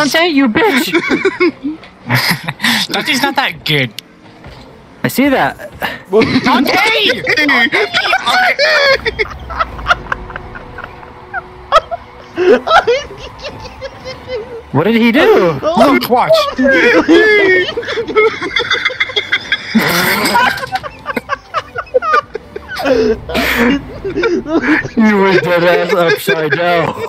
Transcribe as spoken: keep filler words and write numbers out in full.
Dante, you bitch! Dante's not that good. I see that. Dante! What did he do? Look, watch. You were dead ass upside down.